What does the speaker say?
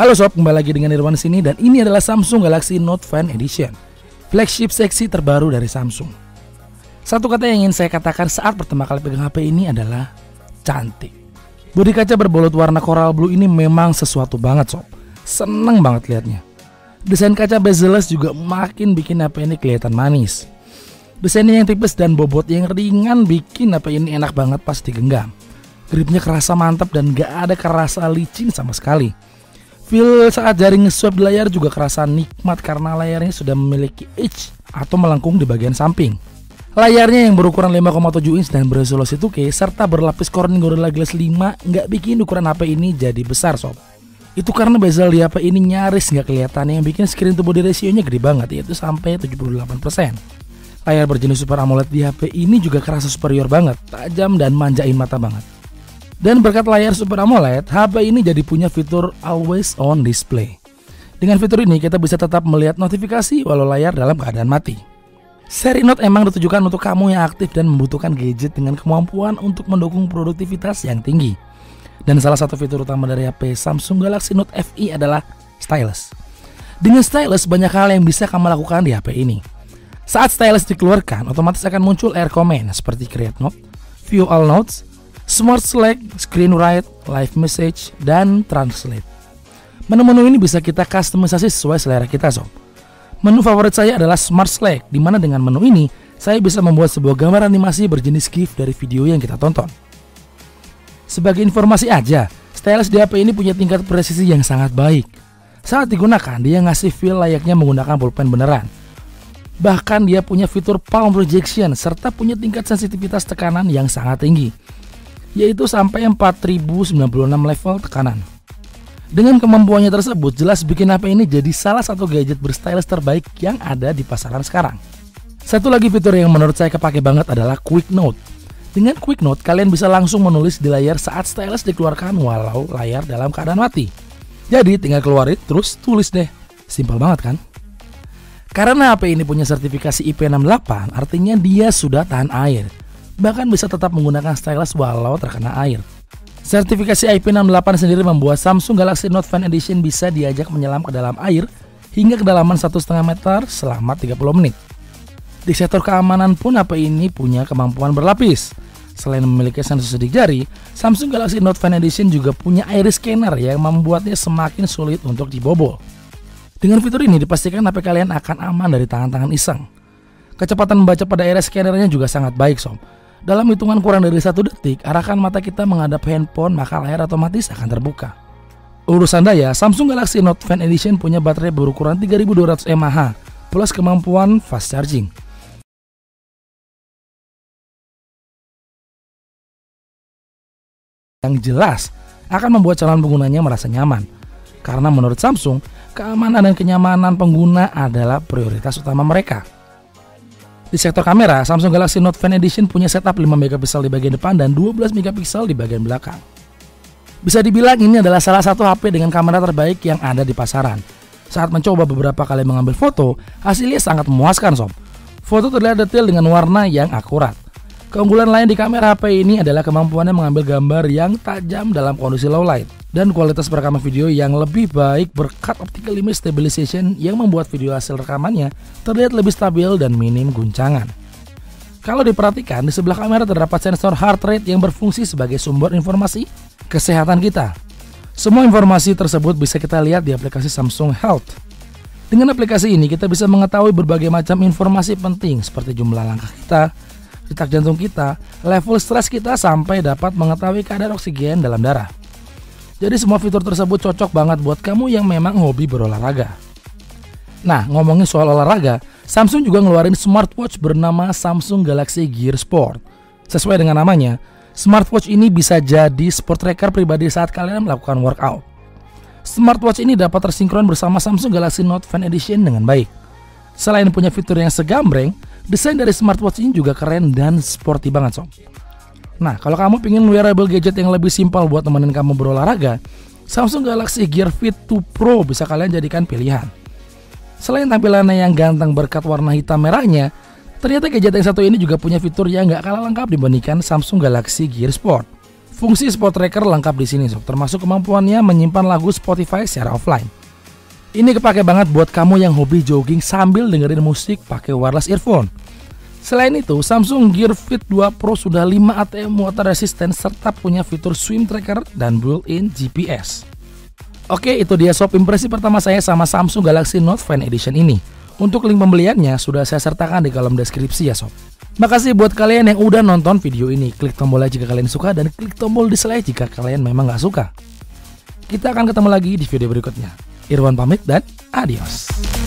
Halo sob, kembali lagi dengan Irwan sini dan ini adalah Samsung Galaxy Note Fan Edition, flagship seksi terbaru dari Samsung. Satu kata yang ingin saya katakan saat pertama kali pegang HP ini adalah cantik. Bodi kaca berbalut warna coral blue ini memang sesuatu banget sob. Seneng banget liatnya. Desain kaca bezel-less juga makin bikin HP ini kelihatan manis. Desainnya yang tipis dan bobot yang ringan bikin HP ini enak banget pas digenggam. Gripnya kerasa mantap dan gak ada kerasa licin sama sekali. Feel saat jaring nge-swipe di layar juga kerasa nikmat karena layarnya sudah memiliki edge atau melengkung di bagian samping. Layarnya yang berukuran 5,7 inch dan beresolusi 2K serta berlapis Corning Gorilla Glass 5 nggak bikin ukuran HP ini jadi besar sob. Itu karena bezel di HP ini nyaris nggak kelihatan yang bikin screen to body ratio-nya gede banget, yaitu sampai 78%. Layar berjenis Super AMOLED di HP ini juga kerasa superior banget, tajam dan manjain mata banget. Dan berkat layar Super AMOLED, HP ini jadi punya fitur Always On Display. Dengan fitur ini kita bisa tetap melihat notifikasi walau layar dalam keadaan mati. Seri Note emang ditujukan untuk kamu yang aktif dan membutuhkan gadget dengan kemampuan untuk mendukung produktivitas yang tinggi. Dan salah satu fitur utama dari HP Samsung Galaxy Note FE adalah stylus. Dengan stylus banyak hal yang bisa kamu lakukan di HP ini. Saat stylus dikeluarkan, otomatis akan muncul air command seperti Create Note, View All Notes, Smart Select, Screen Write, Live Message, dan Translate. Menu-menu ini bisa kita customisasi sesuai selera kita sob. Menu favorit saya adalah Smart Select, di mana dengan menu ini saya bisa membuat sebuah gambar animasi berjenis GIF dari video yang kita tonton. Sebagai informasi aja, stylus di HP ini punya tingkat presisi yang sangat baik. Saat digunakan, dia ngasih feel layaknya menggunakan pulpen beneran. Bahkan dia punya fitur palm projection serta punya tingkat sensitivitas tekanan yang sangat tinggi, yaitu sampai 4096 level tekanan. Dengan kemampuannya tersebut jelas bikin HP ini jadi salah satu gadget berstylus terbaik yang ada di pasaran sekarang. Satu lagi fitur yang menurut saya kepake banget adalah Quick Note. Dengan Quick Note kalian bisa langsung menulis di layar saat stylus dikeluarkan walau layar dalam keadaan mati. Jadi tinggal keluarin terus tulis deh. Simpel banget kan? Karena HP ini punya sertifikasi IP68, artinya dia sudah tahan air. Bahkan bisa tetap menggunakan stylus walau terkena air. Sertifikasi IP68 sendiri membuat Samsung Galaxy Note Fan Edition bisa diajak menyelam ke dalam air hingga kedalaman 1,5 meter selama 30 menit. Di sektor keamanan pun HP ini punya kemampuan berlapis. Selain memiliki sensor sidik jari, Samsung Galaxy Note Fan Edition juga punya iris scanner yang membuatnya semakin sulit untuk dibobol. Dengan fitur ini dipastikan HP kalian akan aman dari tangan-tangan iseng. Kecepatan membaca pada iris scannernya juga sangat baik sob. Dalam hitungan kurang dari 1 detik, arahkan mata kita menghadap handphone maka layar otomatis akan terbuka. Urusan daya, Samsung Galaxy Note Fan Edition punya baterai berukuran 3200 mAh plus kemampuan fast charging. Yang jelas akan membuat calon penggunanya merasa nyaman. Karena menurut Samsung, keamanan dan kenyamanan pengguna adalah prioritas utama mereka. Di sektor kamera, Samsung Galaxy Note Fan Edition punya setup 5 megapiksel di bagian depan dan 12 megapiksel di bagian belakang. Bisa dibilang ini adalah salah satu HP dengan kamera terbaik yang ada di pasaran. Saat mencoba beberapa kali mengambil foto, hasilnya sangat memuaskan sob. Foto terlihat detail dengan warna yang akurat. Keunggulan lain di kamera HP ini adalah kemampuannya mengambil gambar yang tajam dalam kondisi low light dan kualitas perekaman video yang lebih baik berkat optical image stabilization yang membuat video hasil rekamannya terlihat lebih stabil dan minim guncangan. Kalau diperhatikan, di sebelah kamera terdapat sensor heart rate yang berfungsi sebagai sumber informasi kesehatan kita. Semua informasi tersebut bisa kita lihat di aplikasi Samsung Health. Dengan aplikasi ini kita bisa mengetahui berbagai macam informasi penting seperti jumlah langkah kita, detak jantung kita, level stres kita, sampai dapat mengetahui kadar oksigen dalam darah. Jadi semua fitur tersebut cocok banget buat kamu yang memang hobi berolahraga. Nah, ngomongin soal olahraga, Samsung juga ngeluarin smartwatch bernama Samsung Galaxy Gear Sport. Sesuai dengan namanya, smartwatch ini bisa jadi sport tracker pribadi saat kalian melakukan workout. Smartwatch ini dapat tersinkron bersama Samsung Galaxy Note Fan Edition dengan baik. Selain punya fitur yang segambreng, desain dari smartwatch ini juga keren dan sporty banget sob. Nah, kalau kamu pengen wearable gadget yang lebih simpel buat temenin kamu berolahraga, Samsung Galaxy Gear Fit 2 Pro bisa kalian jadikan pilihan. Selain tampilannya yang ganteng berkat warna hitam merahnya, ternyata gadget yang satu ini juga punya fitur yang gak kalah lengkap dibandingkan Samsung Galaxy Gear Sport. Fungsi spot tracker lengkap di sini sob, termasuk kemampuannya menyimpan lagu Spotify secara offline. Ini kepake banget buat kamu yang hobi jogging sambil dengerin musik pakai wireless earphone. Selain itu, Samsung Gear Fit 2 Pro sudah 5 ATM water resistant serta punya fitur swim tracker dan built-in GPS. Oke, itu dia sob impresi pertama saya sama Samsung Galaxy Note 10 Edition ini. Untuk link pembeliannya sudah saya sertakan di kolom deskripsi ya sob. Makasih buat kalian yang udah nonton video ini. Klik tombol like jika kalian suka dan klik tombol dislike jika kalian memang gak suka. Kita akan ketemu lagi di video berikutnya. Irwan pamit dan adios.